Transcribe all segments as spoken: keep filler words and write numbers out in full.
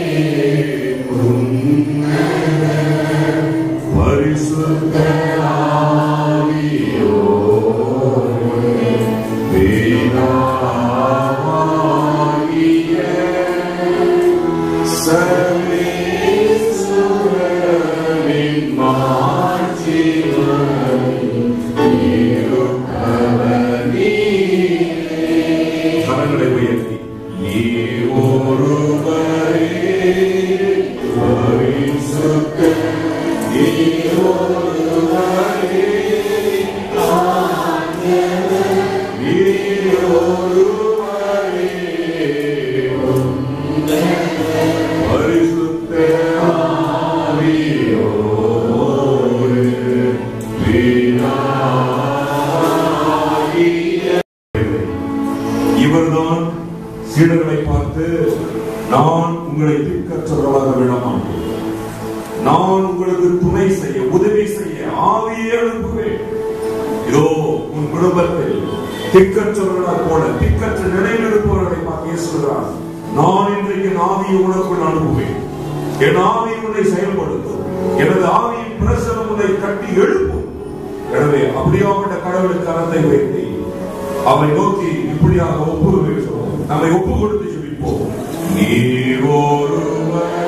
இவர்தான் சீடர்களை பார்த்து, நான் உங்களை திக்கற்றவர்களாக விட மாட்டேன், நான் உங்களுக்கு துணை செய்ய உதவி செய்ய ஆவியை அனுப்புவேன். இதோ உன் குடும்பத்தில் திக்கற்றவர்களாக போல திக்கற்ற நிலையில் இருப்பவர்களை பார்த்து சொல்கிறார், நான் இன்றைக்கு என் ஆவியை உனக்குள் அனுப்புவேன், என் ஆவி உன்னை செயல்படுத்தும், எனது ஆவியின் பிரசனம் உன்னை கட்டி எழுப்பும். எனவே அப்படியாப்பட்ட கடவுளுக்கு கரத்தை வைத்து அவரை நோக்கி இப்படியாக ஒப்பு வைப்போம், நம்மை ஒப்பு கொடுத்து ஜெபிப்போம். நீர் ஒருவரே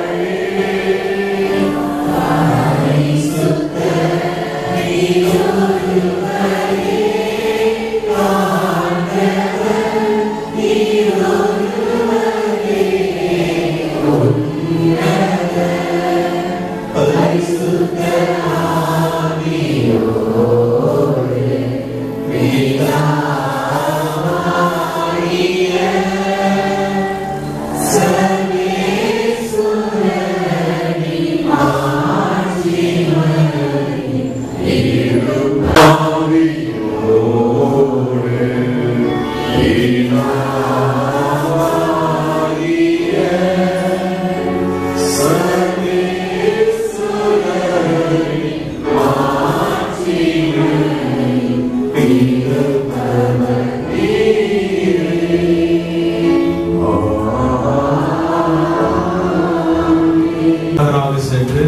சென்று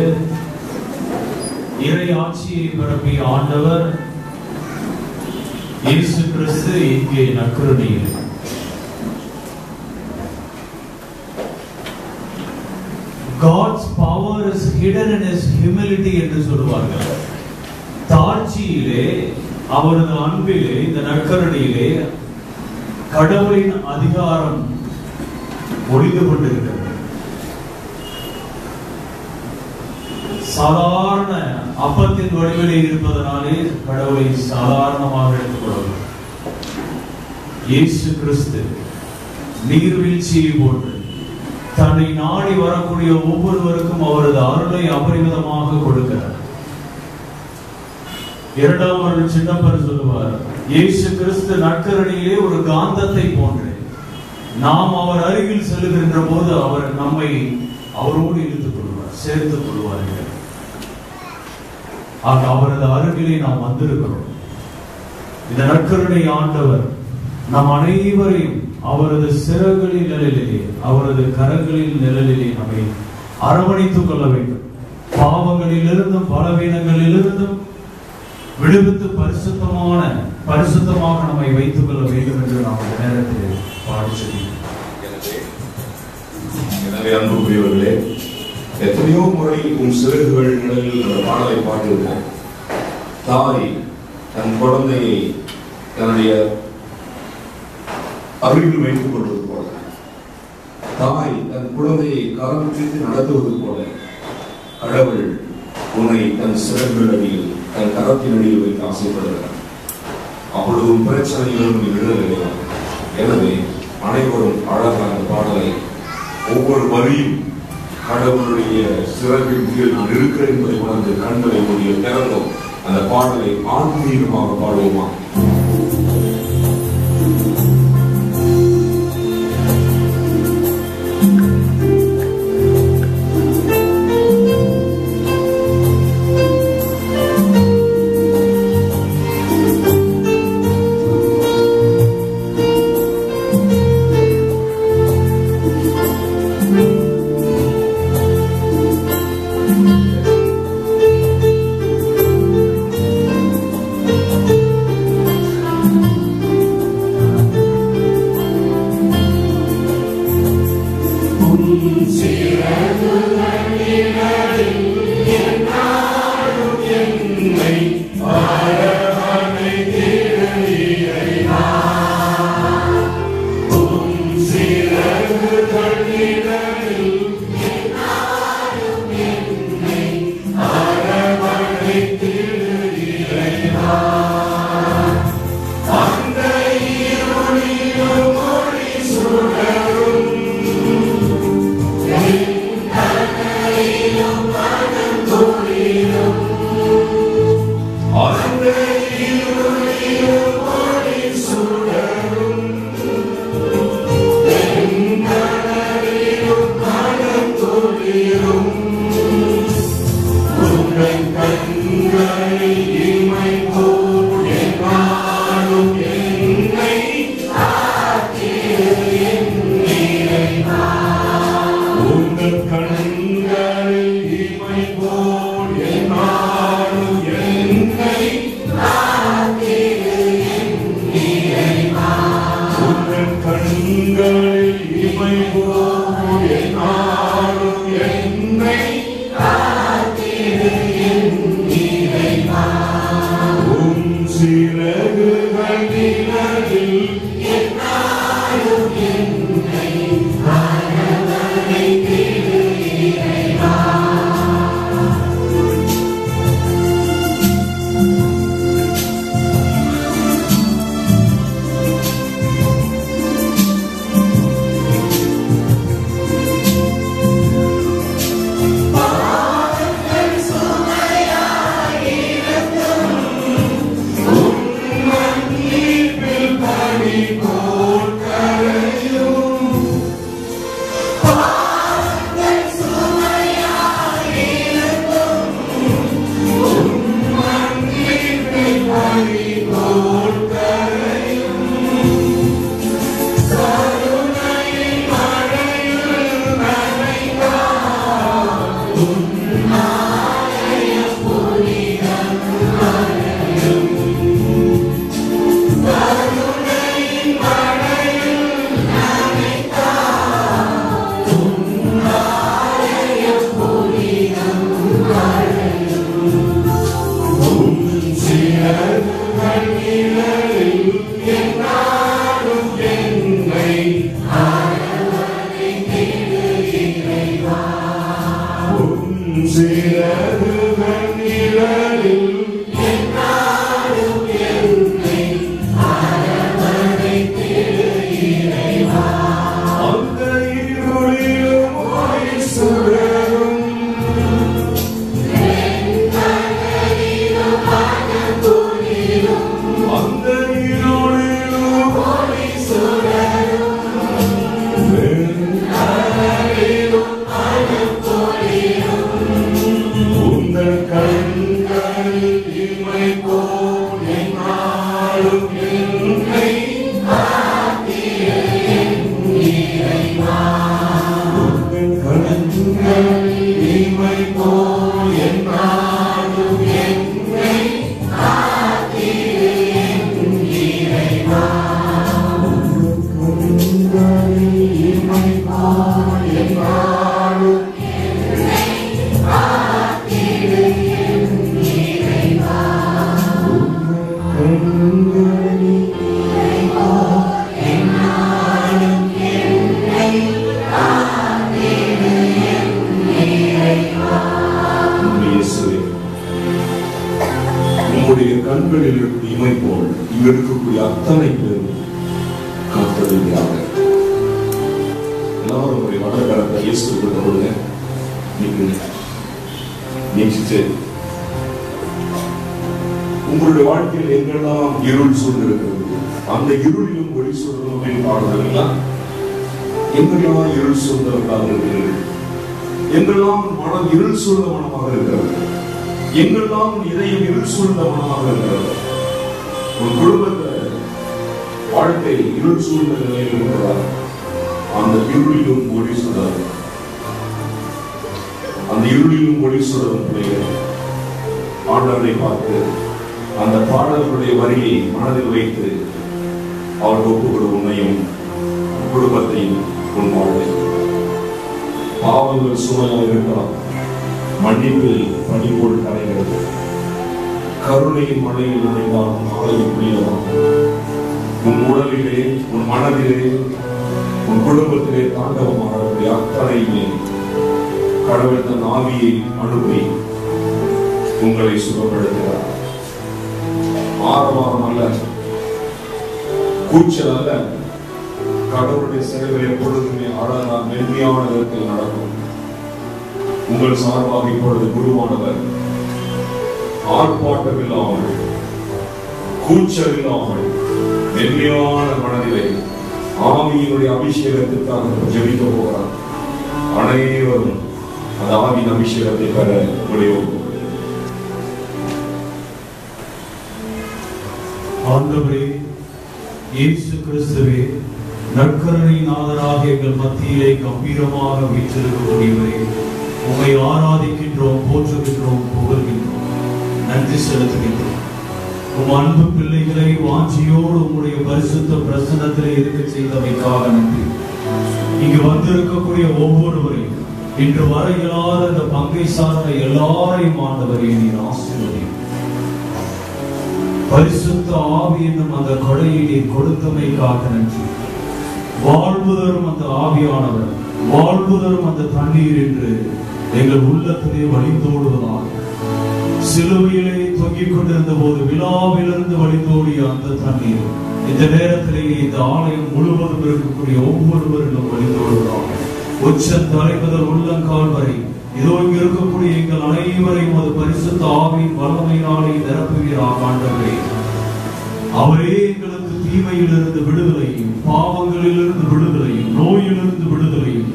இறை ஆட்சியை பரப்பிய ஆண்டவர் இயேசு கிறிஸ்து இங்கே நற்கருணையில் God's power is hidden in his humility என்று சொல்வார்கள். தாழ்ச்சியிலே அவரது அன்பிலே இந்த நற்கருணையிலே கடவுளின் அதிகாரம் ஒளிந்து கொண்டிருக்கிறது. சாதாரண அப்பத்தின் வடிவிலே இருப்பதனாலே கடவுளை சாதாரணமாக எடுத்துக்கொள்ளவில்லை. இயேசு கிறிஸ்து நீர்வீழ்ச்சியை போன்று தன்னை நாடி வரக்கூடிய ஒவ்வொருவருக்கும் அவரது அருளை அபரிமிதமாக கொடுக்கிறார். இரண்டாம் அருள் சின்னப்பர் சொல்லுவார், இயேசு கிறிஸ்து நற்கருணையிலே ஒரு காந்தத்தை போன்று நாம் அவர் அருகில் செல்லுகின்ற போது அவர் நம்மை அவரோடு இழுத்துக் கொள்வார், சேர்த்துக் கொள்வார்கள். ஆக அவரது அருகிலே நாம் வந்திருக்கிறோம். இந்த நற்கருணை ஆண்டவர் நம் அனைவரையும் அவரது சிறகுகளின் நிழலிலே அவரது கரங்களின் நிழலிலே நம்மை அரவணைத்துக் கொள்ள வேண்டும். பாவங்களிலிருந்தும் பலவீனங்களிலிருந்தும் விடுவித்து பரிசுத்தமான பரிசுத்தமாக நம்மை வைத்துக் கொள்ள வேண்டும் என்று நாம் இந்த நேரத்தில் பாடிச்சொல்கிறோம். எனவே அன்புக்குரியவர்களே, எத்தனையோ முறை உன் சிறகுகள் நிழலில் அந்த பாடலை பாடியிருக்கிறேன். தாய் தன் குழந்தையை தன்னுடைய அருகில் வைத்துக் கொள்வது போல, தாய் தன் குழந்தையை கரம் பிடித்து நடத்துவது போல, கடவுள் உன்னை தன் சிறகுகள் அடியில் தன் கரத்தின் அடியில் வைத்து ஆசைப்படுகிறார். அப்பொழுது உன் பிரச்சனையிலிருந்து விடுதலை. எனவே அனைவரும் அழகான பாடலை ஒவ்வொரு வரியும் கடவுளுடைய சிறகின் கீழ் நான் இருக்கிறேன் என்பதை உணர்ந்து கண்களை மூடிய திறந்தோம் அந்த பாடலை ஆன்மீகமாக பாடுவோமா? உங்களுடைய வாழ்க்கையில் எங்கெல்லாம் இருள் சூழ்ந்திருக்கிறது, அந்த இருளிலும் ஒளி சூழ்நிலை பாடுதல் எங்கெல்லாம் இருள் சூழ்ந்தவர்களாக இருக்கிறது, எங்கெல்லாம் மனம் இருள் சூழ்ந்த மனமாக இருக்கிறது, எங்கெல்லாம் இதயம் இருள் சூழ்ந்த மனமாக இருக்கிறது. உன் குடும்பத்தில் வாழ்க்கை இருள் சூழ்ந்த நிலையில் இருக்கிறார், அந்த இருளிலும் ஒளி சுடர், அந்த இருளிலும் ஒளி சுடரும் பிள்ளைகள் ஆண்டவரை பார்த்து அந்த பாடல்களுடைய வரியை மனதில் வைத்து அவர் ஒப்புக்கொடு உன்னையும் குடும்பத்தையும் உன் வாழ்வை பாவங்கள் சுமையாக இருக்கலாம், மன்னிப்பில் பனிபோல் கரைகிறது. கருணையின் மழையில் நனைந்தாலும் ஆலயம் புரியலாம். உன் உடலிலே, உன் மனதிலே, உன் குடும்பத்திலே தாண்டவமாகக்கூடிய அத்தனையுமே கடவுள் தன் ஆவியை அனுப்பி உங்களை சுகப்படுத்துகிறார். ஆரவாரம் அல்ல, கூச்சல் அல்ல, கடவுளுடைய செயல்கள் எப்பொழுதுமே அழகா மென்மையான விதத்தில் நடக்கும். உங்கள் சார்பாக இப்பொழுது குருவானவர் ஆர்ப்பாட்டம் இல்லாமல், கூச்சல் இல்லாமல், மென்மையான மனதிலே ஆவியினுடைய அபிஷேகத்திற்காக ஜெபிக்க போகிறார். அனைவரும் அந்த ஆவியின் அபிஷேகத்தை பெற முடியும். ஆண்டவரே இயேசு கிறிஸ்துவே, நற்கருணை நாதராக எங்கள் மத்தியிலே கம்பீரமாக வீற்றிருக்கக்கூடியவரே, உம்மை ஆராதிக்கின்றோம், போற்றுகின்றோம், புகழ்கின்றோம், நன்றி செலுத்துகின்றோம். உம் அன்பு பிள்ளைகளை வாஞ்சியோடு உம்முடைய பரிசுத்த பிரசன்னத்திலே இருக்க செய்தமைக்காக நன்றி. இங்கு வந்திருக்கக்கூடிய ஒவ்வொருவரையும், இன்று வர இயலாத இந்த பங்கை சார்ந்த எல்லாரையும் ஆண்டவரே நீர் ஆசீர்வதியும். பரிசுத்த ஆவி என்னும் அந்த கொடையை நீர் கொடுத்தமைக்காக நன்றி. வாழ்வு தரும் அந்த ஆவியானவர், வாழ்வு தரும் அந்த தண்ணீர் என்று எங்கள் உள்ளத்திலே வழிந்தோடுவதாக, சிலுவையிலே தொங்கிக் கொண்டிருந்த போது விழாவிலிருந்து வழிந்தோடிய அந்த தண்ணீர் இந்த நேரத்திலேயே இந்த ஆலயம் முழுவதும் இருக்கக்கூடிய ஒவ்வொருவரிலும் வழிந்தோடுவதாக, உச்ச தலை முதல் உள்ளங்கால் வரை இதோ இங்கு இருக்கக்கூடிய எங்கள் அனைவரையும் அது பரிசுத்த ஆவியின் வல்லமையினாலே நிரப்புகிறார். ஆண்டவரே, அவரே எங்களுக்கு தீமையிலிருந்து விடுதலையும், பாவங்களிலிருந்து விடுதலையும், நோயிலிருந்து விடுதலையும்,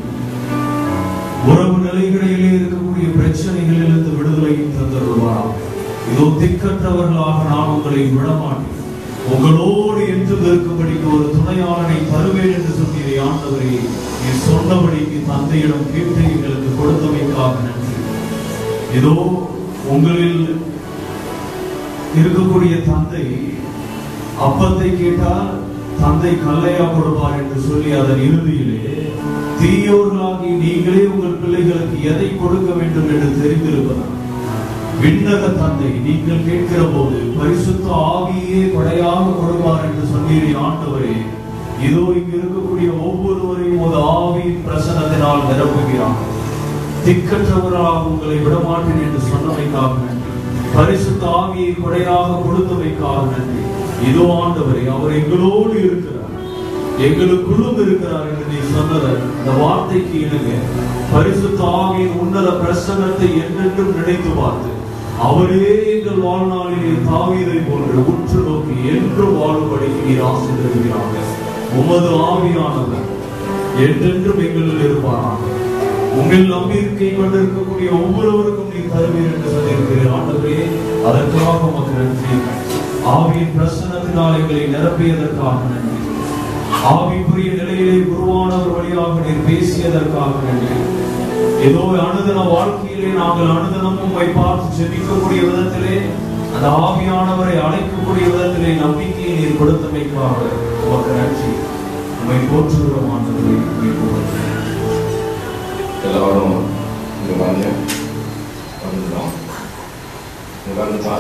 உறவு நிலைகளிலே இருக்கக்கூடிய பிரச்சனைகளிலிருந்து விடுதலையும் தந்தருள்வாராம். இதோ திக்கற்றவர்களாக நான் உங்களை விடமாட்டேன், உங்களோடு என்றும் இருக்கும்படிக்கு ஒரு துணையாளனை தருவேன் என்று சொன்னீரே. ஆண்டவரே, நீ சொன்னபடிக்கு தந்தையிடம் கேட்டு எங்களுக்கு கொடுத்தமைக்காக நன்றி. இதோ உங்களில் இருக்கக்கூடிய தந்தை அப்பத்தை கேட்டால் தந்தை கல்லையா கொடுப்பார் என்று சொல்லி அதன் இறுதியிலே தீயோர்களாகி நீங்களே உங்கள் பிள்ளைகளுக்கு எதை கொடுக்க வேண்டும் என்று தெரிந்திருப்பதால் விண்ணக தந்தை நீங்கள் கேட்கிற போது பரிசுத்த ஆவியே கொடையாக கொடுப்பார் என்று சொன்னீரே. ஆண்டவரே, இதோ இங்கு இருக்கக்கூடிய ஒவ்வொருவரையும் ஒரு ஆவியின் பிரசன்னத்தினால் நிரப்புகிறார். திக்கற்றவராக உங்களை விடமாட்டேன் என்று சொன்னமைக்காக நன்றி. பரிசுத்த ஆவியை கொடையாக கொடுத்தமைக்காக நன்றி. இதோ ஆண்டவரே, அவர் எங்களோடு இருக்கிறார், எங்களுக்குள்ளும் இருக்கிறார் என்று நீ சொன்னத அந்த வார்த்தைக்கு இணங்க பரிசுத்த ஆவியின் உன்னத பிரசன்னத்தை என்றென்றும் நினைத்து பார்த்து அவரே எங்கள் வாழ்நாளிலே தாவீதை போன்று உற்று நோக்கி என்று வாழும்படிக்கு நீர் ஆசீர்வதிக்கிறாங்க. உமது ஆவியானவர் என்றென்றும் எங்களில் இருப்பாராக. உங்கள் நம்பிக்கை கொண்டிருக்கக்கூடிய ஒவ்வொருவருக்கும் நீ தருவீர் என்று சொல்லியிருக்கிறீர். ஆண்டவரே, அதற்காக உமக்கு நன்றி. ஆவியின் பிரசன்னத்தினால் எங்களை நிரப்பியதற்காக நன்றி. ஆவிக்குரிய நிலையிலே குருவானவர் வழியாக நீர் பேசியதற்காக நன்றி. ஏதோ அனுதின வாழ்க்கையிலே நாங்கள் அனுதினம் உம்மை பார்த்து ஜெபிக்கக்கூடிய விதத்திலே, அந்த ஆவியானவரை அழைக்கக்கூடிய விதத்திலே நம்பிக்கையை நீர் கொடுத்தமைக்காக உமக்கு நன்றி. உம்மை போற்றுகிறோம் ஆண்டவரே, உம்மை போற்றுகிறோம். எல்லாரும் இங்க வாங்க, வந்துடும். வந்துட்டா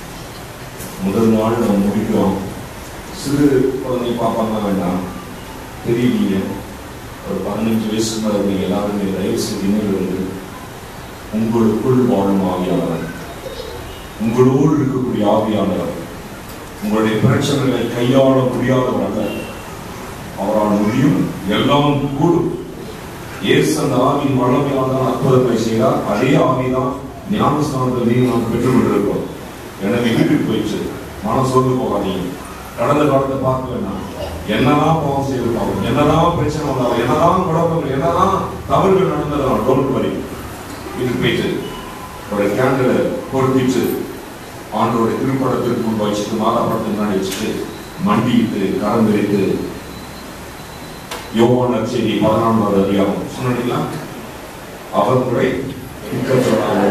முதல் நாள் நம்ம முடிக்கிறோம். சிறு குழந்தை பாப்பாங்க வேண்டாம், தெரியலீங்க. ஒரு பதினஞ்சு வயசு மேலே நீங்கள் எல்லாருமே தயவு செய்து இருந்து உங்களுக்குள் வாழும் ஆவியானவர், உங்களோடு இருக்கக்கூடிய ஆவியானவர், உங்களுடைய பிரச்சனைகளை கையாள முடியாதவர் அல்ல, அவரால் முடியும், எல்லாம் கூடும். இயேசு அந்த ஆவியின் வல்லமையாக அற்புதத்தை செய்தார். அதே ஆவிதான் ஞானஸ்தானத்தில் நீங்கள் நாம் பெற்றுக் கொண்டிருக்கிறோம். எனவே வீட்டுக்கு போயிடுச்சு, மனம் சோர்ந்து போகாதீங்க. கடந்த காலத்தை பார்க்க வேண்டாம். என்னதான் பாவம் செய்திருக்காங்க, என்னதான் பிரச்சனை வந்தாலும், என்னதான் குழப்பங்கள், என்னதான் தவறுகள் நடந்ததால் டோன்ட் வரி. வீட்டுக்கு போயிட்டு ஒரு கேண்டிலை பொருத்திட்டு ஆண்டோடைய திருப்படத்திற்கு முன்பு வச்சுட்டு, மாதா படத்துக்கு முன்னாடி வச்சுட்டு, மண்டிட்டு கரம் விரித்து யோவான் நற்செய்தி பதினான்காவது அதிகாரம் சொன்னீங்களா, அவர்களை